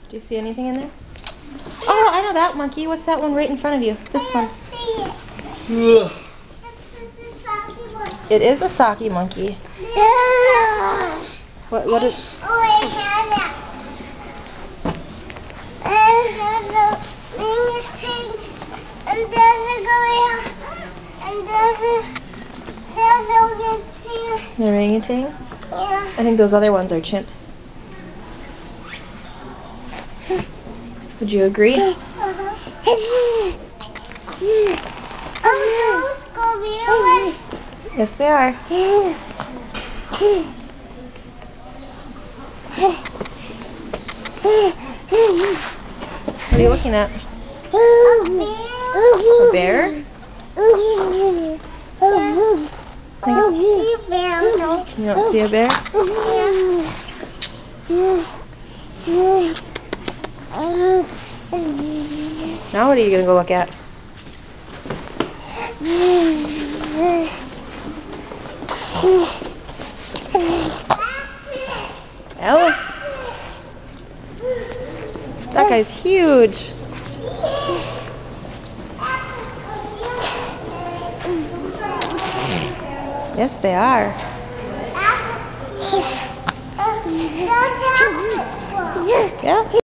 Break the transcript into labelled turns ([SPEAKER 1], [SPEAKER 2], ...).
[SPEAKER 1] Do you see anything in there? Oh, I know that monkey. What's that one right in front of you? This one.
[SPEAKER 2] Ugh.
[SPEAKER 3] This is the Saki monkey.
[SPEAKER 1] It is a Saki monkey. What is...
[SPEAKER 3] Oh, I had that. And there's a mini tank. And there's a gorilla. And there's a
[SPEAKER 1] An orangutan?
[SPEAKER 3] yeah.
[SPEAKER 1] I think those other ones are chimps. Would you agree?
[SPEAKER 3] Oh, those gorillas.
[SPEAKER 1] Yes, they are. What are you looking at? A bear?
[SPEAKER 3] I don't see a bear.
[SPEAKER 1] You don't see a bear? Now what are you going to go look at? Ella? That guy's huge. Yes, they are. Yeah.